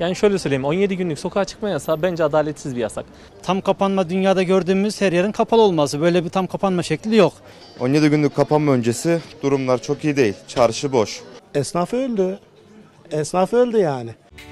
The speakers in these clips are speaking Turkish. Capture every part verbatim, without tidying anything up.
Yani şöyle söyleyeyim, on yedi günlük sokağa çıkma yasağı bence adaletsiz bir yasak. Tam kapanma dünyada gördüğümüz her yerin kapalı olması. Böyle bir tam kapanma şekli yok. on yedi günlük kapanma öncesi durumlar çok iyi değil. Çarşı boş. Esnaf öldü. Esnaf öldü yani.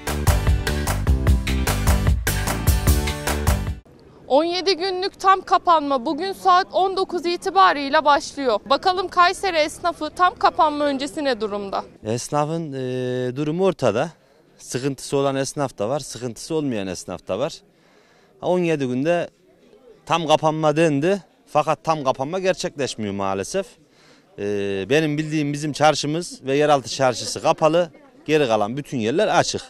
on yedi günlük tam kapanma bugün saat on dokuz itibariyle başlıyor. Bakalım Kayseri esnafı tam kapanma öncesi ne durumda? Esnafın e, durumu ortada. Sıkıntısı olan esnaf da var, sıkıntısı olmayan esnaf da var. on yedi günde tam kapanma dendi fakat tam kapanma gerçekleşmiyor maalesef. E, benim bildiğim bizim çarşımız ve yeraltı çarşısı kapalı, geri kalan bütün yerler açık.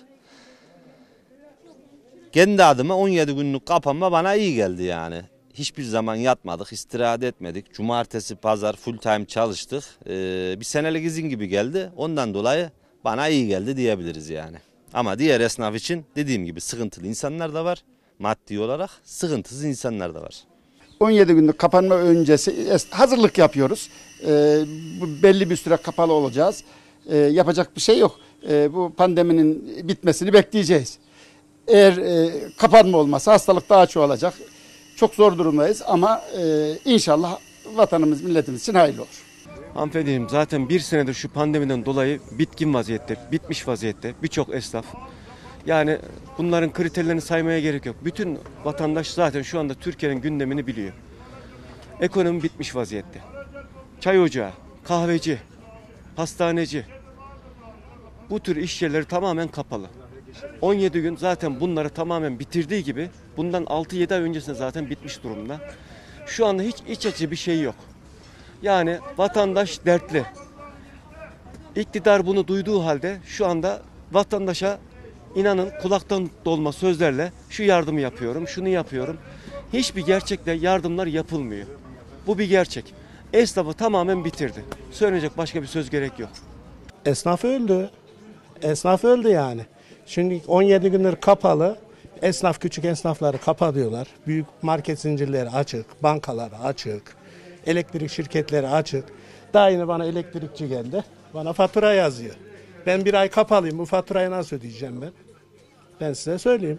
Kendi adıma on yedi günlük kapanma bana iyi geldi yani. Hiçbir zaman yatmadık, istirahat etmedik. Cumartesi, pazar full time çalıştık. Ee, bir senelik izin gibi geldi. Ondan dolayı bana iyi geldi diyebiliriz yani. Ama diğer esnaf için dediğim gibi sıkıntılı insanlar da var. Maddi olarak sıkıntısız insanlar da var. on yedi günlük kapanma öncesi hazırlık yapıyoruz. Ee, belli bir süre kapalı olacağız. Ee, yapacak bir şey yok. Ee, bu pandeminin bitmesini bekleyeceğiz. Eğer e, kapanma olmazsa hastalık daha çoğalacak. Çok zor durumdayız ama e, inşallah vatanımız, milletimiz için hayırlı olur. Hanımefendiciğim, zaten bir senedir şu pandemiden dolayı bitkin vaziyette, bitmiş vaziyette birçok esnaf. Yani bunların kriterlerini saymaya gerek yok. Bütün vatandaş zaten şu anda Türkiye'nin gündemini biliyor. Ekonomi bitmiş vaziyette. Çay ocağı, kahveci, hastaneci, bu tür iş yerleri tamamen kapalı. on yedi gün zaten bunları tamamen bitirdiği gibi bundan altı yedi ay öncesinde zaten bitmiş durumda. Şu anda hiç iç açıcı bir şey yok. Yani vatandaş dertli. İktidar bunu duyduğu halde şu anda vatandaşa inanın kulaktan dolma sözlerle şu yardımı yapıyorum, şunu yapıyorum. Hiçbir gerçekle yardımlar yapılmıyor. Bu bir gerçek. Esnafı tamamen bitirdi. Söyleyecek başka bir söz gerek yok. Esnaf öldü. Esnaf öldü yani. Şimdi on yedi gündür kapalı. Esnaf, küçük esnafları kapatıyorlar. Büyük market zincirleri açık, bankalar açık, elektrik şirketleri açık. Daha yeni bana elektrikçi geldi. Bana fatura yazıyor. Ben bir ay kapalıyım. Bu faturayı nasıl ödeyeceğim ben? Ben size söyleyeyim.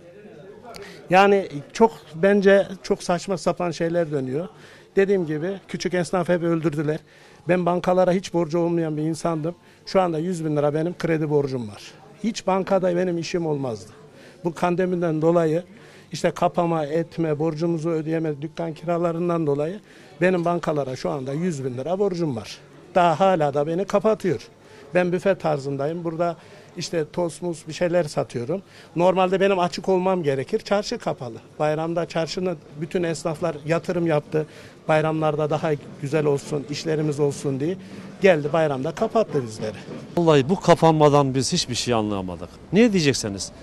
Yani çok bence çok saçma sapan şeyler dönüyor. Dediğim gibi küçük esnaf hep öldürdüler. Ben bankalara hiç borcu olmayan bir insandım. Şu anda yüz bin lira benim kredi borcum var. Hiç bankada benim işim olmazdı. Bu pandemiden dolayı işte kapama, etme, borcumuzu ödeyemez, dükkan kiralarından dolayı benim bankalara şu anda yüz bin lira borcum var. Daha hala da beni kapatıyor. Ben büfe tarzındayım. Burada işte tost, muz bir şeyler satıyorum. Normalde benim açık olmam gerekir. Çarşı kapalı. Bayramda çarşının bütün esnaflar yatırım yaptı. Bayramlarda daha güzel olsun, işlerimiz olsun diye geldi bayramda kapattı bizleri. Vallahi bu kapanmadan biz hiçbir şey anlayamadık. Ne diyeceksiniz?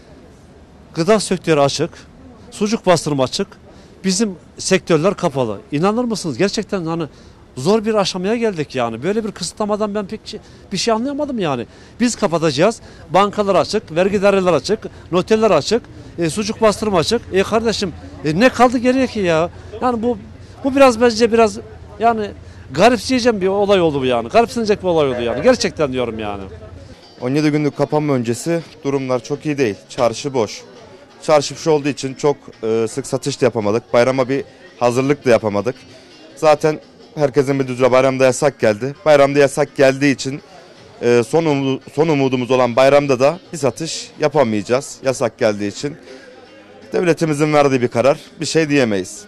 Gıda sektörü açık, sucuk bastırma açık, bizim sektörler kapalı. İnanır mısınız? Gerçekten hani zor bir aşamaya geldik yani. Böyle bir kısıtlamadan ben pek bir şey anlayamadım yani. Biz kapatacağız, bankalar açık, vergi daireleri açık, noterler açık, e, sucuk bastırma açık. E kardeşim e, ne kaldı geriye ki ya? Yani bu bu biraz bence biraz yani garipseyeceğim bir olay oldu bu yani. Garipsenecek bir olay oldu yani. Gerçekten diyorum yani. on yedi günlük kapanma öncesi durumlar çok iyi değil. Çarşı boş. Çarşı boş olduğu için çok e, sık satış da yapamadık. Bayrama bir hazırlık da yapamadık. Zaten herkesin bildiği üzere bayramda yasak geldi. Bayramda yasak geldiği için e, son, umud, son umudumuz olan bayramda da bir satış yapamayacağız. Yasak geldiği için. Devletimizin verdiği bir karar. Bir şey diyemeyiz.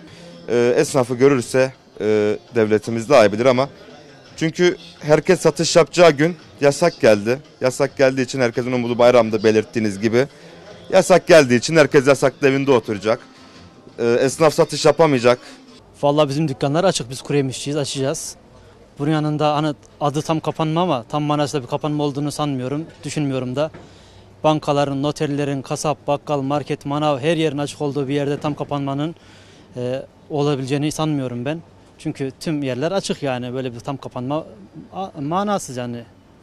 E, esnafı görürse e, devletimiz daha iyi bilir ama çünkü herkes satış yapacağı gün yasak geldi. Yasak geldiği için herkesin umudu bayramda belirttiğiniz gibi. Yasak geldiği için herkes yasaklı evinde oturacak. E, esnaf satış yapamayacak. Vallahi bizim dükkanlar açık. Biz kuru yemişçiyiz, açacağız. Bunun yanında hani adı tam kapanma ama tam manasında bir kapanma olduğunu sanmıyorum. Düşünmüyorum da. Bankaların, noterlerin, kasap, bakkal, market, manav her yerin açık olduğu bir yerde tam kapanmanın e, olabileceğini sanmıyorum ben. Çünkü tüm yerler açık yani. Böyle bir tam kapanma manasız yani.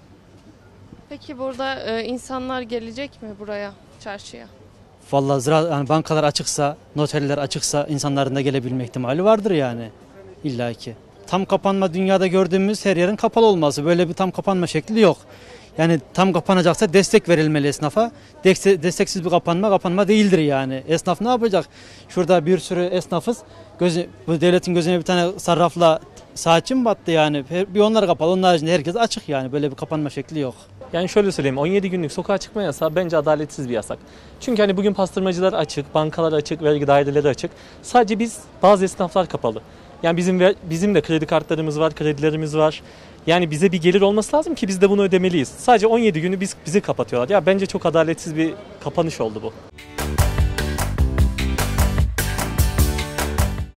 Peki burada e, insanlar gelecek mi buraya, çarşıya? Vallahi zira, yani bankalar açıksa, noterler açıksa insanların da gelebilme ihtimali vardır yani illaki. Tam kapanma dünyada gördüğümüz her yerin kapalı olması. Böyle bir tam kapanma şekli yok. Yani tam kapanacaksa destek verilmeli esnafa. Destek, desteksiz bir kapanma kapanma değildir yani. Esnaf ne yapacak? Şurada bir sürü esnafız. Gözü, bu devletin gözüne bir tane sarrafla saatçi mi battı yani? Bir onlar kapalı, onun haricinde herkes açık yani. Böyle bir kapanma şekli yok. Yani şöyle söyleyeyim, on yedi günlük sokağa çıkma yasağı bence adaletsiz bir yasak. Çünkü hani bugün pastırmacılar açık, bankalar açık, vergi daireleri açık. Sadece biz, bazı esnaflar kapalı. Yani bizim bizim de kredi kartlarımız var, kredilerimiz var. Yani bize bir gelir olması lazım ki biz de bunu ödemeliyiz. Sadece on yedi günü biz bizi kapatıyorlar. Ya bence çok adaletsiz bir kapanış oldu bu.